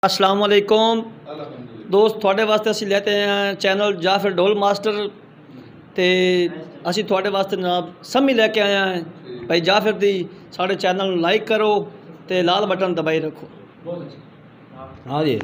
अस्सलाम वालेकुम दोस्त, थोड़े वास्ते असी लेते हैं चैनल जाफर ढोल मास्टर ते असी थोड़े वास्ते जनाब सम्मी लेके आए हैं भाई जाफर दी। साढ़े चैनल लाइक करो ते लाल बटन दबाई रखो। हाँ जी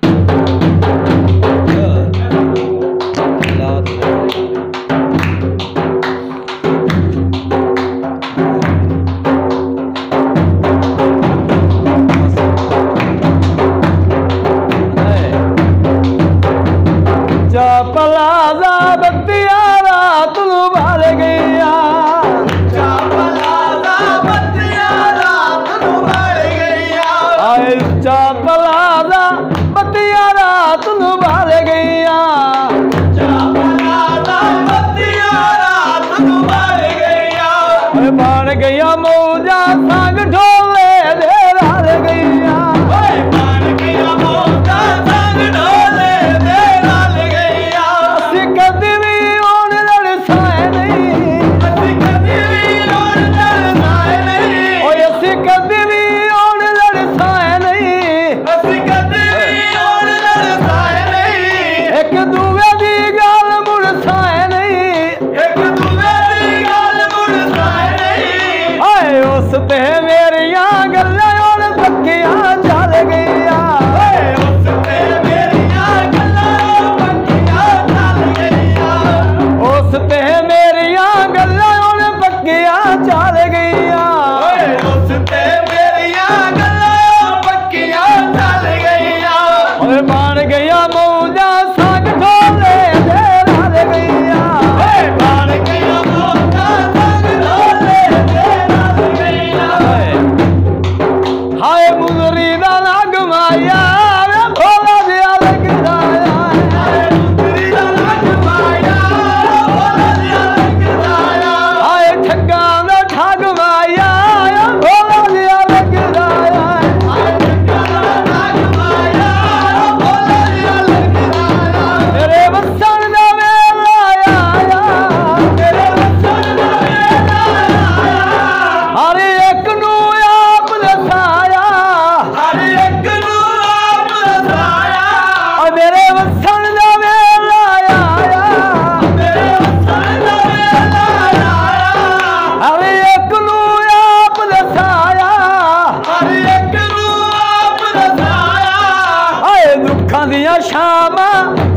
पलाजा बत्तिया रात बाल गईया, पलाजा बत्तिया रात बाल गईया, चा पलाजा बत्तिया रात बाल गईया, चा पलाजा बत्तिया रात बाल गईया, बाण गईया मौजा संग ढोले दे राल गईया, बाण गईया मौजा संग ढोले दे राल गईया। कदी भी ओन लड़साए नहीं, कदी भी ओन लड़साए नहीं, ओए कदी भी ओन लड़साए नहीं, कदी भी ओन लड़साए नहीं, एक दूवे दी गल मुड़साए नहीं, एक दूवे दी गल मुड़साए नहीं। आए उस ते मेरिया गल्लां ओन पक्कियां चल गईया, उस ते मेरिया गल्लां पक्कियां चल गईया, उस ते मेरिया गल्लां ओन पक्कियां चल गईया, उस ते मेरिया गल्लां पक्कियां चल गईया, ओए बन गईया मौजा संग ढोले दे रल गईया, बन गईया मौजा संग ढोले दे रल गईया। हाय मुजरी दा लग माया भोला दिया लगदा, हाय मुजरी दा लग माया भोला दिया लगदा, हाय ठग्गा दा ठग माया भोला दिया लगदा, हाय ठग्गा दा ठग माया भोला दिया लगदा। तेरे वसन दा वेला आया, तेरे वसन दा वेला आया, हर एक नू आप दसाया, हर एक नू आप दसाया, मेरे वसन दा वेला आया, मेरे वसन दा वेला आया, हर एक नू आप दसाया, हर एक नू आप दसाया। आए दुखां दियां शामां